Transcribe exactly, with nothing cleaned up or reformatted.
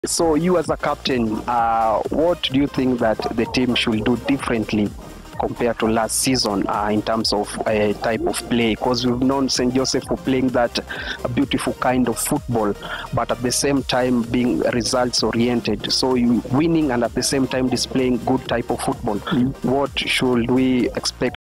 So you as a captain, uh, what do you think that the team should do differently compared to last season uh, in terms of uh, type of play? Because we've known Saint Joseph for playing that uh, beautiful kind of football, but at the same time being results oriented. So you winning and at the same time displaying good type of football. Mm-hmm. What should we expect